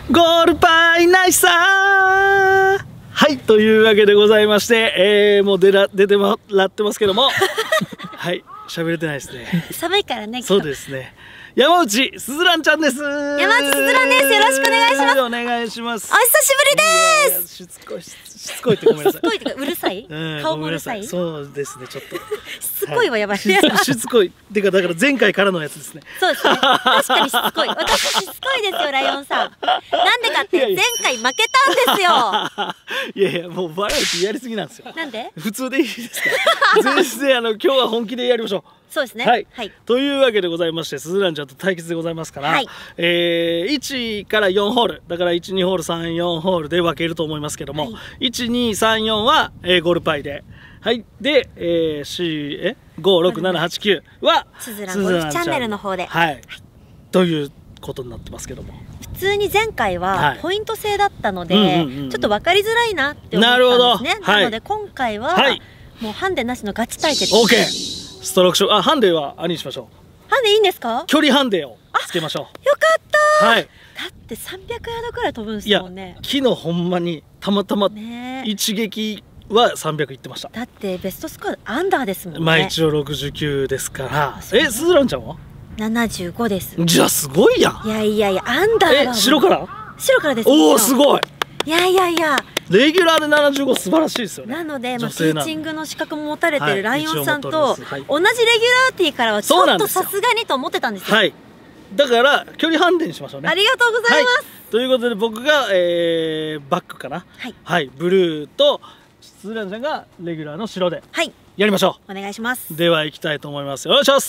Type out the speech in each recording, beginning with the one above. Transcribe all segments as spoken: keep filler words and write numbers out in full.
ゴールパイナイサー。はい、というわけでございまして、えー、もう出ら出てもらってますけどもはい、喋れてないですね。 寒いからね。 そうですね。山内すずらんちゃんです。 山内すずらんです。よろしくお願いします。 お願いします。 お久しぶりです。 しつこい、しつこいってごめんなさい。 しつこいってかうるさい。顔もうるさい。 そうですね、ちょっと。 しつこいはやばい。 しつこいってかだから前回からのやつですね。 そうですね。確かにしつこい。私しつこいですよライオンさん。なんでかって前回負けたんですよ。 いやいやもうバラエティやりすぎなんですよ。 なんで？ 普通でいいですか。全然あの今日は本気でやりましょう。 そうですね。 はい。 はい、というわけでございまして、すずらんちゃんと対決でございますから、はい、えー、いちからよんホール、だからいち、にホール、さん、よんホールで分けると思いますけども、はい、いち、に、さん、よんは、えー、ゴールパイで、はい。で、えー、よん、えご、ろく、なな、はち、きゅうは、 すずらんゴルフチャンネルの方で。 はい。はい、ということになってますけども。 普通に前回はポイント制だったので、ちょっと分かりづらいなって思ったんですね。なるほど。なので今回は、はい、もうハンデなしのガチ対決。 オーケー。ストロークショー、あ、ハンデはありにしましょう。 ハンデいいんですか？ 距離ハンデをつけましょう。 よかった。はい。だってさんびゃくヤードくらい飛ぶんですもんね。 昨日ほんまにたまたま一撃はさんびゃくいってました。 だってベストスコアアンダーですもんね。 まあ一応ろくじゅうきゅうですから。え、すずらんちゃんは？ ななじゅうごです。 じゃあすごいやん。 いやいやいや、アンダーは。 え、白から？ 白からです。 おお、すごい。 いやいやいや。 レギュラーでななじゅうご素晴らしいですよね。 なので、まあ、ティーチングの資格も持たれてるライオンさんと同じレギュラーティーからはちょっとさすがにと思ってたんですよ。はい。 だから距離ハンデにしましょうね。 ありがとうございます。 ということで僕が、えー、バックかな。はい。はい、ブルーとすずらんちゃんがレギュラーの白で。はい。やりましょう。 お願いします。 では行きたいと思います。お願いします。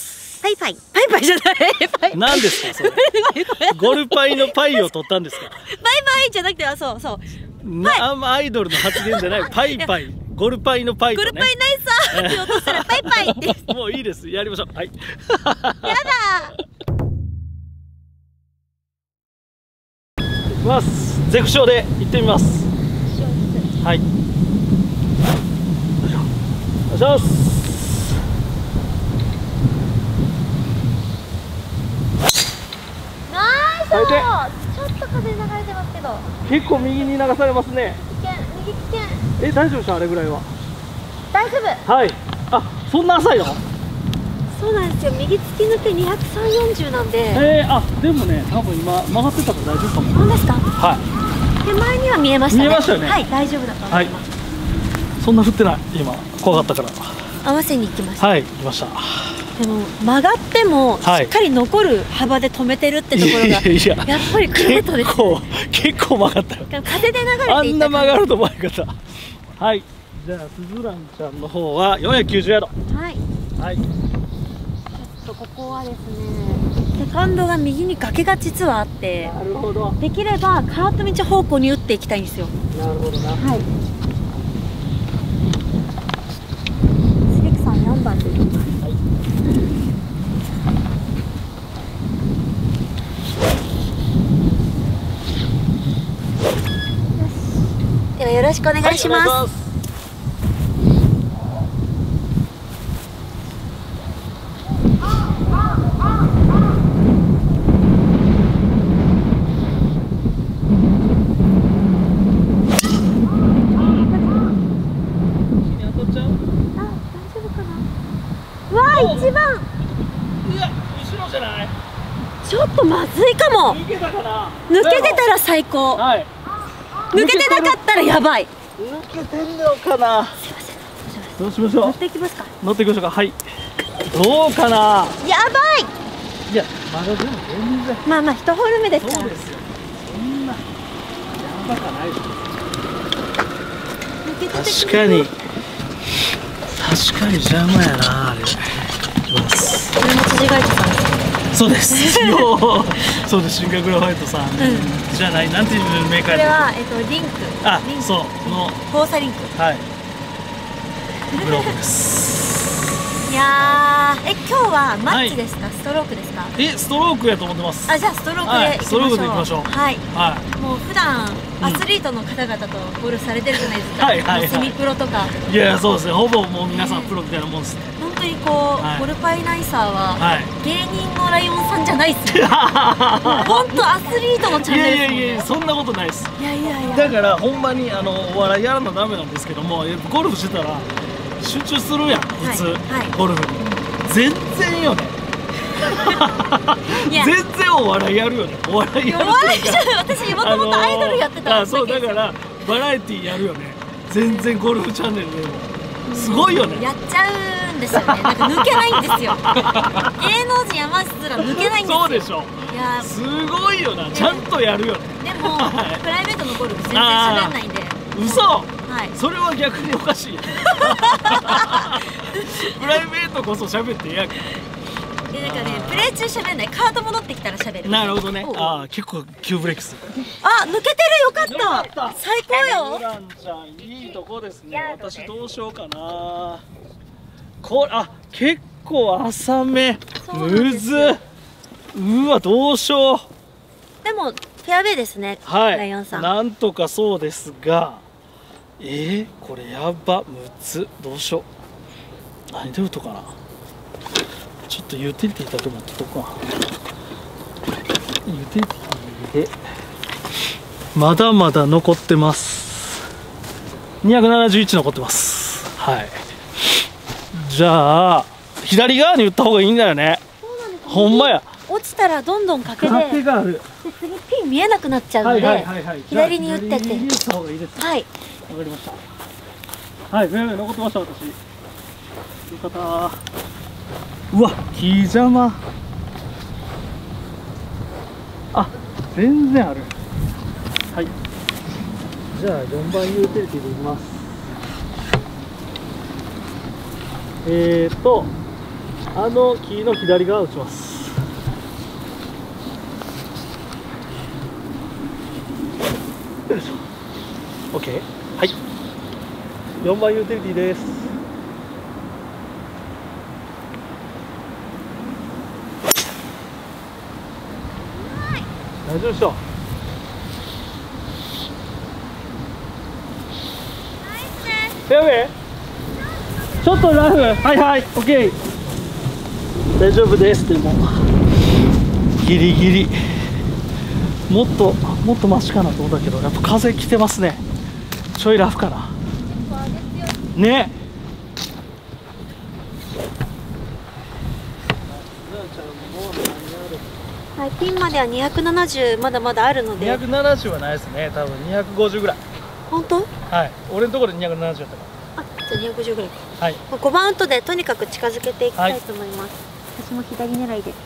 パイパイ。パイパイじゃない。パイ。 何ですかそれ。ゴルパイのパイを取ったんですか。 パイパイじゃなくて、あ、そうそう。 あんまアイドルの発言じゃない。パイパイ。ゴルパイのパイとね。 ゴルパイナイサーって落としたらパイパイって。 もういいです。やりましょう。はい。 やだ。 いきます。ゼクショーで行ってみます。はい。お願いします。 ナイス。ちょっと風流れてますけど。 結構右に流されますね。 危険、右危険。 え、大丈夫でしょあれぐらいは。 大丈夫。はい。 あ、そんな浅いの？ そうなんですよ。右突き抜けにひゃくさんじゅう、よんじゅうなんで。 えー、あ、でもね、多分今曲がってたから大丈夫かも。 本当ですか？ はい。 手前には見えましたね。 見えましたよね。 はい、大丈夫だと思います。 はい、そんな降ってない。今怖かったから。 合わせに行きました。 はい、行きました。 でも曲がってもしっかり残る幅で止めてるってところがやっぱりクロートです。結構結構曲がったよ。 風で流れていた。 あんな曲がると思わなかった。はい。じゃあすずらんちゃんの方はよんひゃくきゅうじゅうヤード。はい。はい。ちょっとここはですね、セカンドが右に崖が実はあって、 なるほど。 できればカート道方向に打っていきたいんですよ。 なるほどな。 はい。しげくさんよんばんでいきます。はい。ではよろしくお願いします。はい、一番。 いや、後ろじゃない。 ちょっとまずいかも。 抜けたかな。 抜けてたら最高。はい。抜けてなかったらやばい。 抜けてんのかな。すいません。どうしましょう。 乗っていきますか。 乗っていきましょうか。はい。どうかな。 やばい。いや、まだ全然全然。 まあまあ、一ホール目ですから。 そうですよ。そんな。やばかないです。確かに。確かに邪魔やなあれ。 これも辻ガイドさんです。 そうです。そうです。シンガグラファイトさんじゃない、なんていうメーカー。 これはえっとリンク。 あ、そうのフォーサリンク。 はい。グローブです。 いやー、え今日はマッチですか、ストロークですか？ え、ストロークやと思ってます。 あ、じゃあストロークでいきましょう。ストロークでいきましょう。はい。はい。もう普段アスリートの方々とゴルフされてるじゃないですか。はいはい。セミプロとか。 いやそうですね。ほぼもう皆さんプロみたいなもんですね。 本当にこうゴルパイナイサーは芸人のライオンさんじゃないっすよ。本当アスリートのチャンネル。 いやいやいや、そんなことないです。 いやいやいや。 だからほんまにあのお笑いやらなダメなんですけども、ゴルフしてたら集中するやん普通、ゴルフに。全然よね。全然お笑いやるよね。お笑いやる。お笑いじゃない。私もともとアイドルやってた。あ、そうだからバラエティーやるよね。全然ゴルフチャンネルでもすごいよね。 やっちゃうんですよね。なんか抜けないんですよ。芸能人山内すら抜けないんですよ。そうでしょ。いやすごいよな。ちゃんとやるよね。でもプライベートのゴルフ全然喋んないんで。嘘。はい。それは逆におかしいよ。プライベートこそ喋ってやんか。え、なんかね、プレー中喋んない。カート戻ってきたら喋る。なるほどね。ああ、結構急ブレーキする。あ、抜けてる。よかった。最高よ。ウランちゃん、いいとこですね。私どうしようかな。これ、あ、結構浅め。むず。うわ、どうしよう。でも、フェアウェイですね。はい。ライオンさん。なんとかそうですが。えー、これやば、むず、どうしよう。何で打とうかな。ちょっとユーティリティだけ持ってとこうかな。ユーティリティでまだまだ残ってます。にひゃくななじゅういち残ってます。はい。じゃあ左側に打った方がいいんだよね。ほんまや。落ちたらどんどん賭けで。賭けがある。で次ピン見えなくなっちゃうので左に打ってって。左に打った方がいいです。はい。わかりました。はい、めめ残ってました私。よかった。うわ、木邪魔。あ、全然ある。はい。じゃあよんばんユーティリティでいきます。えーと、あの木の左側打ちます。よいしょ。オッケー。はい。よんばんユーティリティです。大丈夫でしょ。フェアウェイちょっとラフ。はいはい、オッケー。大丈夫です。でもギリギリもっともっとマシかなと思ったけど、やっぱ風来てますね。ちょいラフかなね。はい、ピンまではにひゃくななじゅうまだまだあるので。にひゃくななじゅうはないですね。多分にひゃくごじゅうぐらい。本当？はい。俺のところでにひゃくななじゅうだったから。あ、じゃあにひゃくごじゅうぐらい。はい。ごばんウッドでとにかく近づけていきたいと思います。はい、私も左狙いで。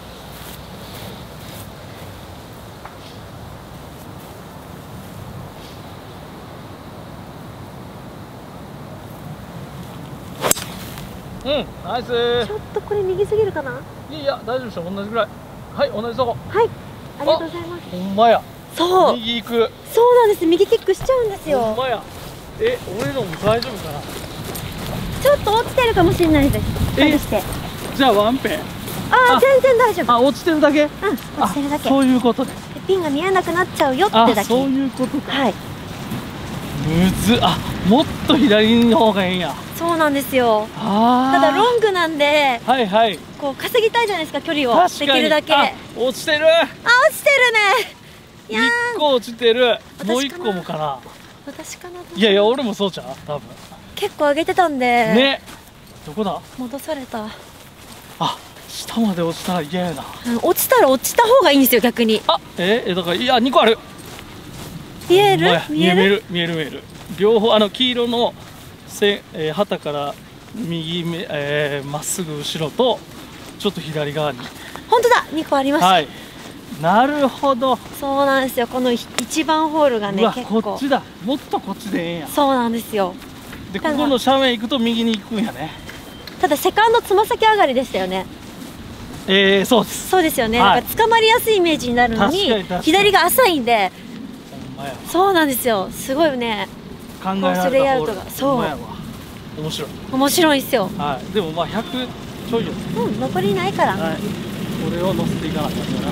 うん、ナイス。ちょっとこれ右すぎるかな。いやいや、大丈夫でしょ。同じぐらい。はい、同じとこ。はい、ありがとうございます。ほんまや。そう。右行く。そうなんです。右キックしちゃうんですよ。ほんまや。え、俺のも大丈夫かな。ちょっと落ちてるかもしれないです。え、して。じゃあワンペン。ああ、全然大丈夫。あ、落ちてるだけ。うん、落ちてるだけ。そういうことです。ピンが見えなくなっちゃうよってだけ。そういうことか。はい。むず、あ、もっと左の方がいいんや。そうなんですよ。ただロングなんで、はいはい、こう稼ぎたいじゃないですか、距離を。できるだけ。落ちてる。あ、落ちてるね。いやー、いっこ落ちてる。もういっこもかな。私かな。いやいや、俺もそうじゃん、多分。結構上げてたんで。ね。どこだ。戻された。あ、下まで落ちたら嫌やな。落ちたら落ちた方がいいんですよ、逆に。あ、えー、だから、いや、にこある。見える。見える。見える見える。両方、あの黄色のせ、えー、旗から右め、えー、まっすぐ後ろとちょっと左側に。本当だ、にこありました。はい、なるほど。そうなんですよ。このいちばんホールがね、結構こっちだ。もっとこっちでええんや。そうなんですよ。で、ここの斜面行くと右に行くんやね。ただセカンドつま先上がりでしたよね。えー、そうです。そうですよね。はい、なんか捕まりやすいイメージになるのに左が浅いんで。そうなんですよ。すごいね。コースレイアウトが。そう。面白い。面白いですよ。はい。でもまあひゃくちょいよ。うん、残りないから。はい。これを乗せていかなきゃいけない。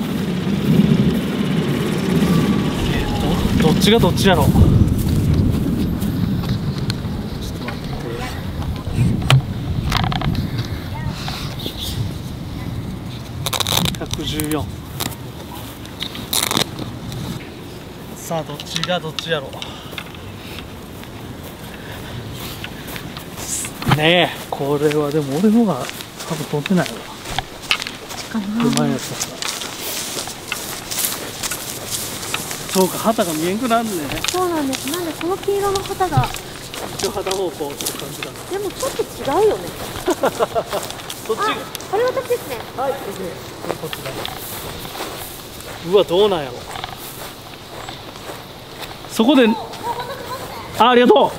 どっちがどっちやろう。ちょっと待って。ひゃくじゅうよん。 さあどっちがどっちやろうねえ。これはでも俺のが多分飛んでないわ。 かな。 手前やつだ。そうか、旗が見えんくなるね。 そうなんです。なんでこの黄色の旗が一応旗方向って感じだ。 でもちょっと違うよね。 そっちが。 これ私ですね。 はい、こっちだ。うわ、どうなんやろ。そこで。あ、ありがと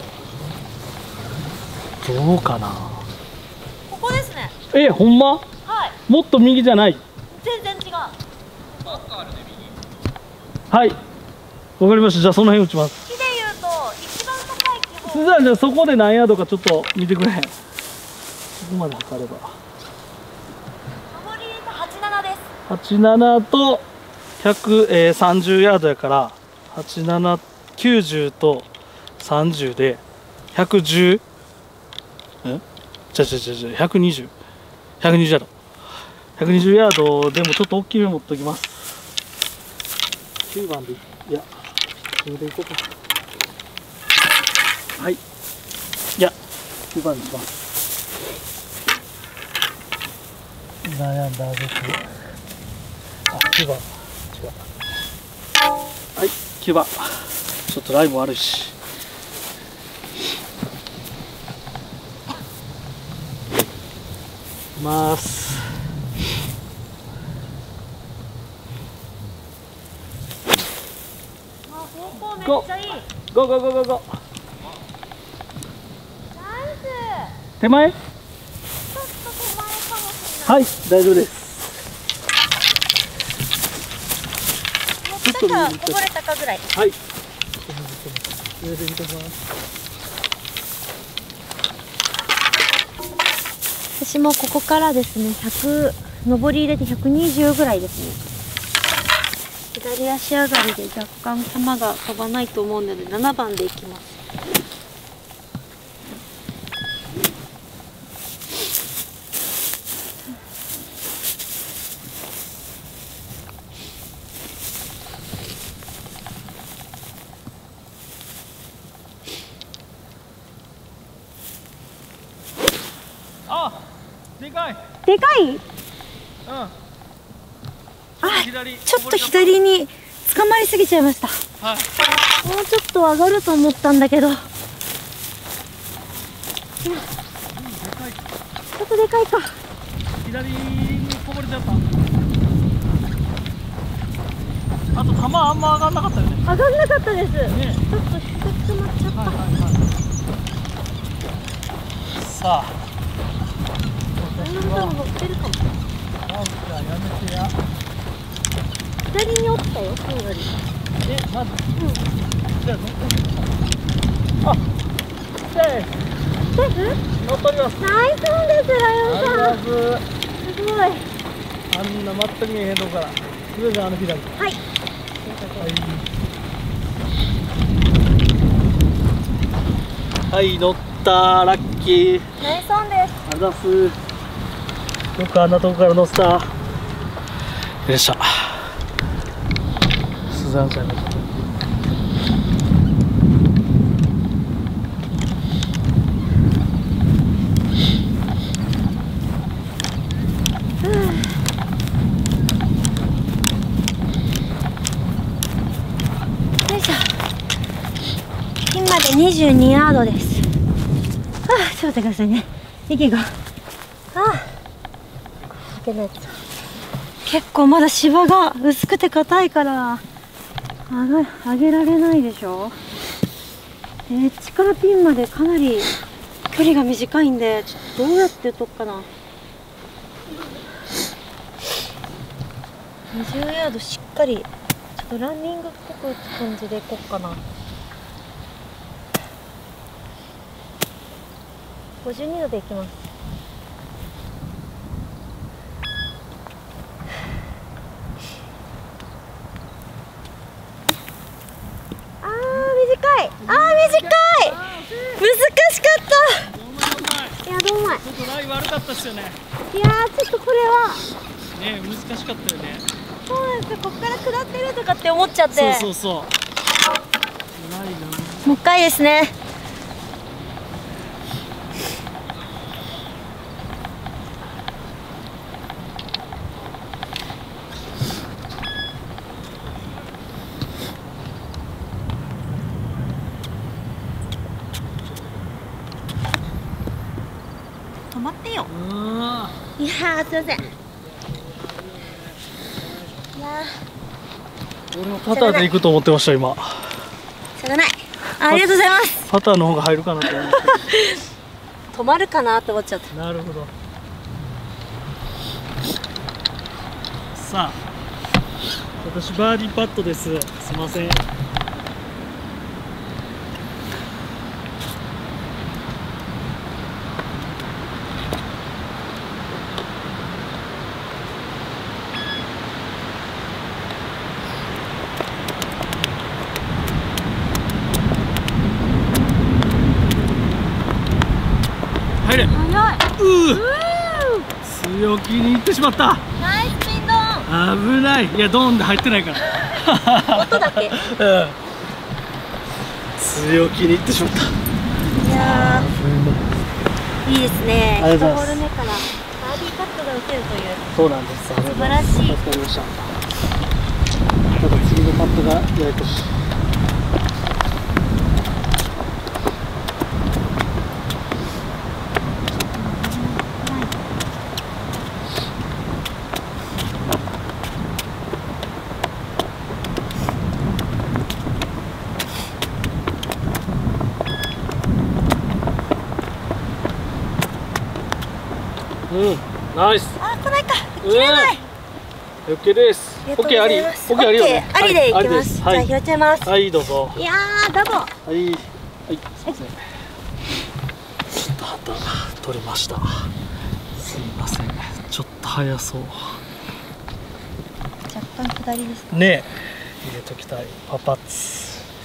う。どうかな。 ここですね。 え、ほんま。 はい。 もっと右じゃない。 全然違う。 はい。わかりました。じゃあ、その辺打ちます。 木で言うと、一番高い木じゃあ、じゃあ、そこで何ヤードかちょっと見てくれへん。そこまで測れば。 上り入れてはちじゅうななです。 はちじゅうななとひゃくさんじゅうヤードやから、はちじゅうなな、きゅうじゅうとさんじゅうでひゃくじゅう。ん？じゃじゃじゃじゃひゃくにじゅう。ひゃくにじゅうヤード。ひゃくにじゅうヤードでもちょっと大きめ持っときます。きゅうばんで、いや、それでいこうか。はい。いや、きゅうばんにします。悩んだです。あ、きゅうばん。違う。はい、きゅうばん。ちょっとライも悪いし。いきます。 めっちゃいい。 ゴーゴーゴーゴーゴー。 ナイス。 手前？ ちょっと手前かもしれない。 はい、大丈夫です。 乗ったかこぼれたかぐらい。 はい。入れてみてます。 私もここからですね、ひゃく上り入れてひゃくにじゅうぐらいですね。左足上がりで若干球が飛ばないと思うのでななばんでいきます。 あ、でかい。 でかい？うん。あ、ちょっと左に捕まりすぎちゃいました。 はい。 もうちょっと上がると思ったんだけど。ちょっとでかいか。 左にこぼれちゃった。あと球あんま上がんなかったよね。 上がんなかったです。ね、ちょっと低く止まっちゃった。はいはいはい。 さあ。 私は乗ってるかも。 あ、じゃあやめてや。 左に落ちたよ、かなり。 え、まず。うん。じゃあ乗ってみよう。あ、セーフ。 セーフ？ 乗っ取ります。 ナイスオンです、ライオンさん。 ナイス。 すごい。 あんな全く見えへんとこから。上があの左。 はい。はい。 はい、乗った、ラッキー。 ナイスオンです。 ありがとうございます。よくあんなとこから乗せた。よいしょ。スザンちゃんがちょっと。 よいしょ。ピンまでにじゅうにヤードです。はあ、ちょっと待ってくださいね。息が。ああ。開けないと。結構まだ芝が薄くて硬いから上げ、上げられないでしょ。エッジからピンまでかなり距離が短いんで、ちょっとどうやって打とくかな。にじゅうヤードしっかりちょっとランニングっぽく打つ感じでいこうかな。ごじゅうにどでいきます。あー短い、あー短い、難しかった。いや、どうまい。 ちょっとライ悪かったっすよね。 いやー、ちょっとこれはね、難しかったよね。 そうなんですよ。ここから下ってるとかって思っちゃって。 そうそうそもう一回ですね。止まってよ。いやー、すいません。いやー、俺もパターで行くと思ってました今。 しょうがない。ありがとうございます。 パターの方が入るかなと思って。 止まるかなって思っちゃった。 なるほど。さあ、私バーディーパットです。すいません。入れ。早い。うー。強気にいってしまった。 ナイスピンドン。 危ない。いや、ドンで入ってないから。 音だけ。うん。 強気にいってしまった。 いやー。いいですね。いちホール目からバーディーパットが打てるという。 そうなんです。 素晴らしい。 助かりました。ただ次のパットがややこしい。うん、ナイス。 あ、来ないか。切れない。 オッケーです。オッケーあり。オッケーありよね。 ありでいきます。じゃあ拾っちゃいます。 はい、どうぞ。 いやー、ダボ。 はい、はい、すみません。ちょっと旗取りました。すみません。ちょっと早そう。 若干下りですか。 ね、入れときたい。パパッツ。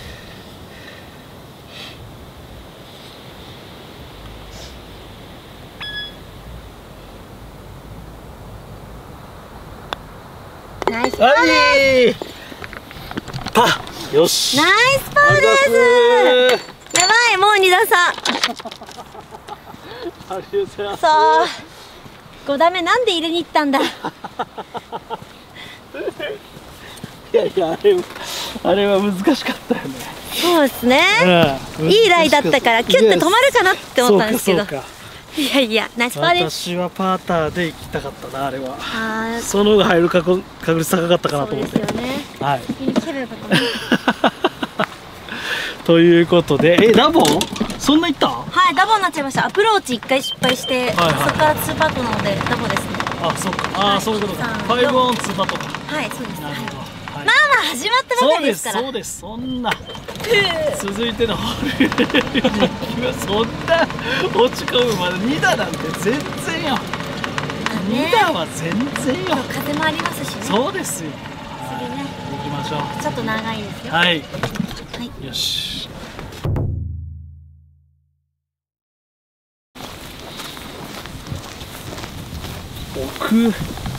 ナイスパーです。 パー。よし。 ナイスパーです。やばい、もうに打差。 ありがとうございます。 そう。ご打目なんで入れに行ったんだ。いやいや、あれあれは難しかったよね。 そうですね。うん、いいライだったからキュッて止まるかなって思ったんですけど。いやいや、ナイスパーです。 私はパーターで行きたかったな、あれは。その方が入る確率高かったかなと思って。 そうですよね。 はい。 先に蹴ればよかったな。 ということで、え、ダボそんないった？ はい、ダボになっちゃいました。アプローチ一回失敗して、そこからツーパットなのでダボですね。 あ、そうか。あ、そういうことか。ファイブオンツーパットか。 はい、そうです。 なるほど。 まあまあ始まったばかりですから。 そうです、そうです。そんな。続いてのホールそんな落ち込むまでに打なんて全然よ。に打は全然よ。 風もありますしね。 そうですよ。 次ね。 行きましょう。 ちょっと長いですよ。 はい。 はい。 よし。奥。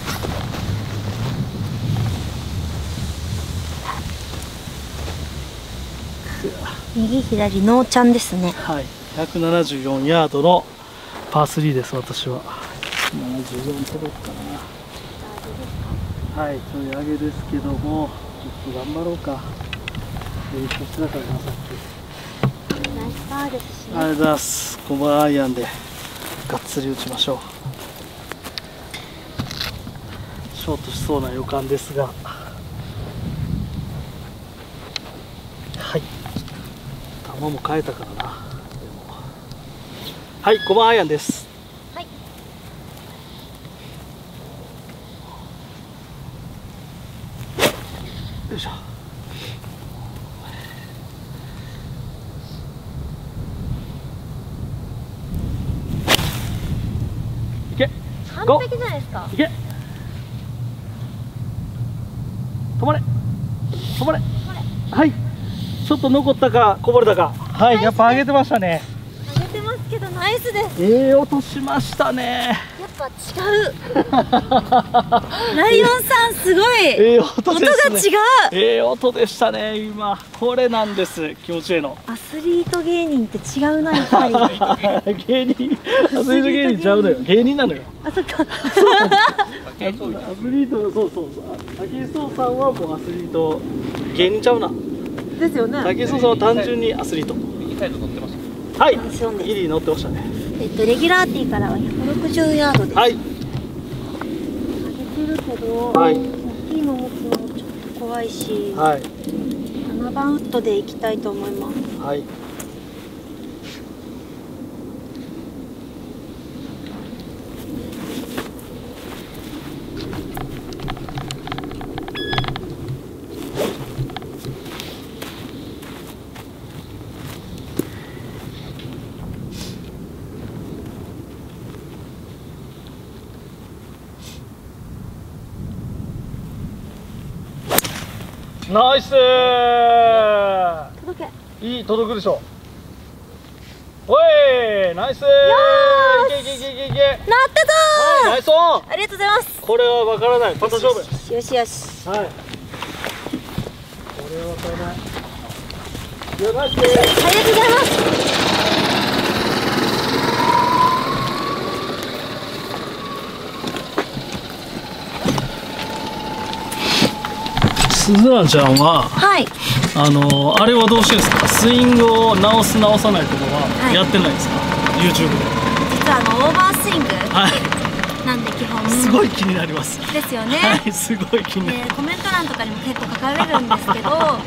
右左ノーちゃんですね。 はい、ひゃくななじゅうよんヤードのパースリーです。私はひゃくななじゅうよん届くかな。はい、ちょい上げですけども、ちょっと頑張ろうか。練習してたからな、さっき。ナイスパーですしね。 ありがとうございます。ごばんアイアンでがっつり打ちましょう。ショートしそうな予感ですが、はい、球も変えたからな。でもはい、ごばんアイアンです。 はい。 よいしょ。いけ。 完璧じゃないですか。 いけ。止まれ。止まれ。はい。ちょっと残ったかこぼれたか。はい、やっぱ上げてましたね。 上げてますですけどナイスです。 ええ音しましたね。 やっぱ違う。ライオンさんすごい。 ええ音ですね。 音が違う。 ええ音でしたね。今これなんです。気持ちいいの。 アスリート芸人って違うなやっぱり。 芸人、アスリート芸人ちゃうのよ。芸人なのよ。 あ、そっか。 アスリート、そうそうそう。武井壮さんはもうアスリート芸人ちゃうな。 ですよね。 武井壮さんは単純にアスリート。 右サイド乗ってました。 はい。ギリ乗ってましたね。 えっとレギュラーティーからはひゃくろくじゅうヤードです。 はい。 上げてるけど、 はい、 大きいの持つのもちょっと怖いし、 はい、 ななばんウッドで行きたいと思います。 はい。ナイスー。 届け。 いい、届くでしょ。おい、ナイスー。いけいけいけいけいけ。 なったぞー。 はい、ナイスオン。 ありがとうございます。 これはわからない。パタ勝負。 よしよし。 はい。これはわからない。いや、ナイスー。 ありがとうございます。 すずらんちゃんは、 はい、 あのあれはどうしてるんですか。スイングを直す直さないとかはやってないですか、はい、ユーチューブ で。 実はあのオーバースイング、 はい、 なんで基本すごい気になります。 ですよね。 はい、すごい気になる。 コメント欄とかにも結構書かれるんですけど、はい、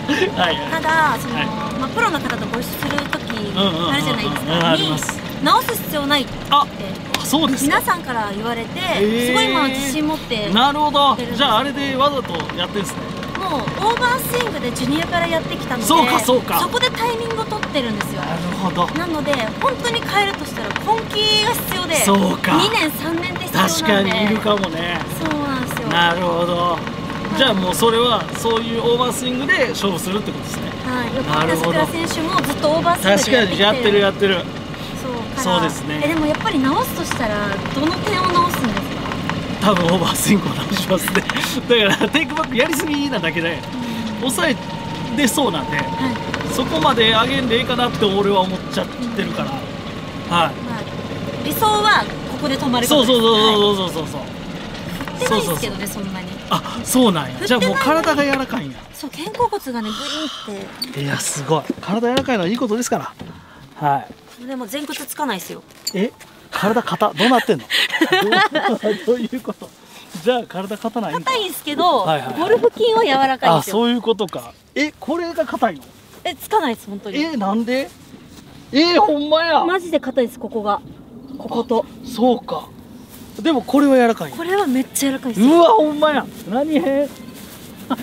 ただその、はい、まあ、プロの方とご一緒する時あるじゃないですか。に直す必要ないってそうです皆さんから言われて、すごい今自信持って。 なるほど。じゃああれでわざとやってるんですね。 もうオーバースイングでジュニアからやってきたので、 そうかそうか、 そこでタイミングを取ってるんですよ。 なるほど。 なので本当に変えるとしたら根気が必要で、 そうか、 にねんさんねんって必要なんで。 確かにいるかもね。 そうなんですよ。 なるほど。じゃあもうそれはそういうオーバースイングで勝負するってことですね。 はい、横田桜選手もずっとオーバースイングでやってきてる。 確かにやってるやってる。 そうそうですね。えでもやっぱり直すとしたらどの点を直すんですか。 多分オーバースイングを直しますね。だからテイクバックやりすぎなだけで、うん、抑えでそうなんで、はい、そこまで上げんでいいかなって俺は思っちゃってるから、うん、はい、まあ、 理想はここで止まることです。 そうそうそうそうそうそうそう。 振ってないですけどね、そんなに。 あ、そうなんや。じゃあもう体が柔らかいんや。 そう、肩甲骨がねグイーンって。 いやすごい。体柔らかいのはいいことですから。はい。 でも前屈つかないですよ。 え、体硬どうなってんの？どういうこと？じゃあ体硬ないんだ。 硬いんですけど、はいはい、ゴルフ筋は柔らかいんですよ。 あ、そういうことか。え、これが硬いの？ え、つかないです本当に。 え、なんで？え、ほんまや。 マジで硬いですここが。ここと。 そうか。でもこれは柔らかい。 これはめっちゃ柔らかいです。 うわ、ほんまや。何へ？不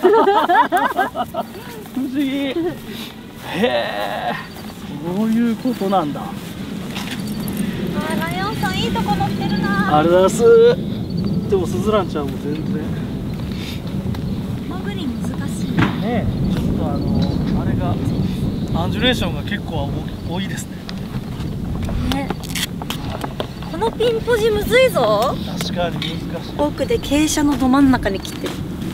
思議。へえ。そういうことなんだ。 あ、ライオンさんいいとこ乗ってるな。 ありがとうございます。でもスズランちゃんも全然。 潜り難しい。 ねえ、ちょっとあのあれがアンジュレーションが結構多いですね。 ね。このピンポジむずいぞ。 確かに難しい。 奥で傾斜のど真ん中に切ってる。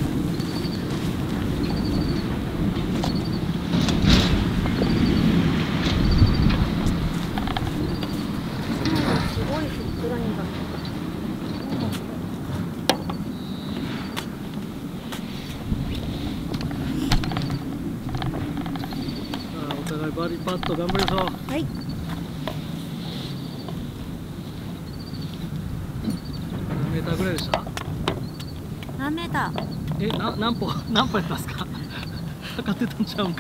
バーディーパット頑張りましょう。 はい。 何メーターぐらいでした？ 何メーター？ え、な何歩何歩やったんですか？測ってたんちゃうんか。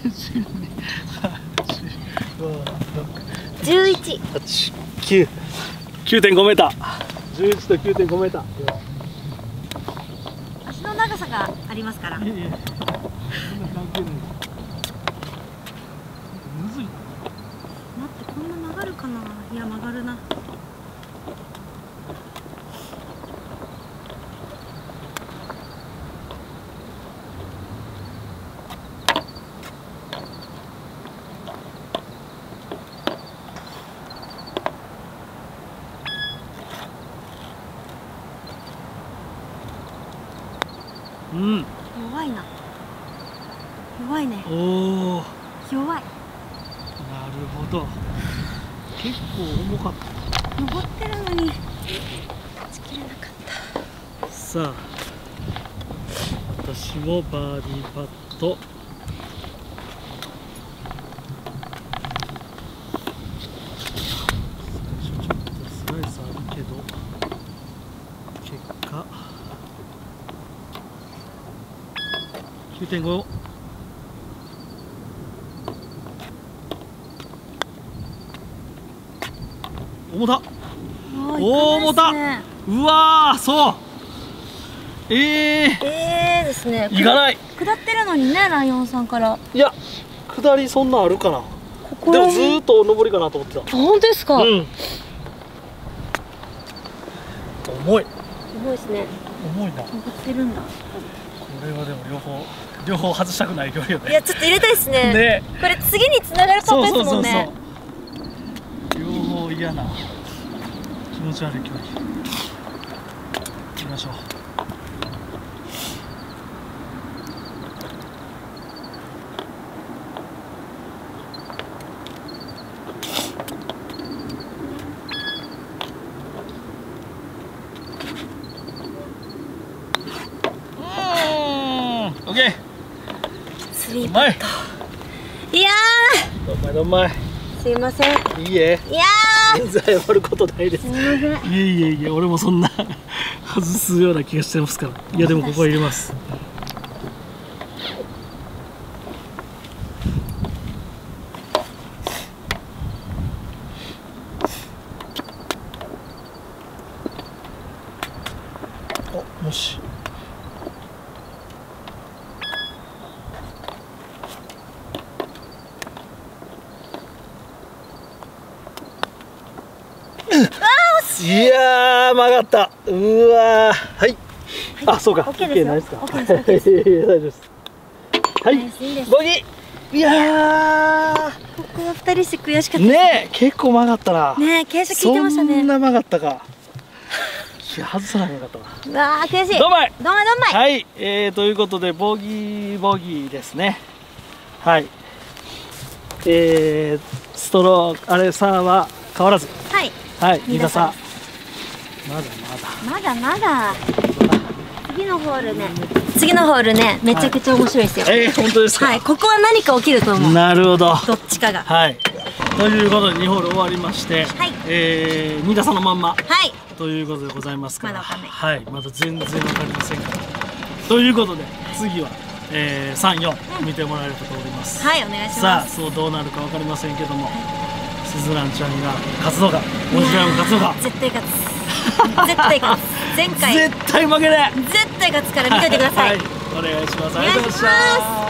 じゅういち、 はち、きゅう、きゅうてんごメーター。じゅういちと きゅうてんごメーター。 足の長さがありますから。いえいえ、そんな関係ない。 むずい。 待って、こんな曲がるかな。いや曲がるな。 弱いな。弱いね。 おお。 弱い。なるほど。結構重かった。 登ってるのに。打ち切れなかった。 さあ。私もバーディーパット。スライスあるけど。結果。きゅうてんご。重た。大重た。うわー、そう。えー。 えーですね。 行かない。 下ってるのにね、ライオンさんから。 いや、下りそんなあるかな。でもずーっと上りかなと思ってた。 本当ですか。うん。 重い。 重いですね。 重いな。 登ってるんだ。これはでも両方両方外したくない距離よね。 いや、ちょっと入れたいですね。ね。これ次に繋がるパットですもんね。 両方嫌な気持ち悪い距離。行きましょう。オッケー。 スリーパット。いやー。どんまいどんまい。 すいません。 いいえ。 いやー。 現在終わることないです。すみません。いえいえいえ、俺もそんな外すような気がしてますから。いやでもここは入れます。お、もし。いやー、曲がった。うわー、はい。あ、そうか。 オッケーですよ。 オッケーです。大丈夫です。はい。ボギー。いやー。 ここは二人して悔しかった。 ねえ、結構曲がったな。 ねえ、傾斜効いてましたね。 そんな曲がったか。いや、外さなきゃよかったな。 うわー、悔しい。 どんまい。 どんまいどんまい。 はい、えー、ということで、ボギーボギーですね。はい。えー、ストローク、あれ、差は変わらず。 はい。 はい、に打差。まだまだまだまだ次のホールね、次のホールね、めちゃくちゃ面白いですよ。 はい、えー、本当ですか。 はい、ここは何か起きると思う。 なるほど。 どっちかが。 はい。ということでにホール終わりまして、はい、えー、に打差のまんま。はい。ということでございますから。まだわかんない。はい、まだ全然わかりませんから。ということで次は、えー、さん、よん見てもらえるかと思います。 はい、お願いします。 さあ、そうどうなるかわかりませんけども、すずらんちゃんが勝つのか、もちろん勝つのか。 絶対勝つ。絶対勝つ。前回絶対負けない。 絶対勝つから見ててください。 はい、お願いします。 お願いします。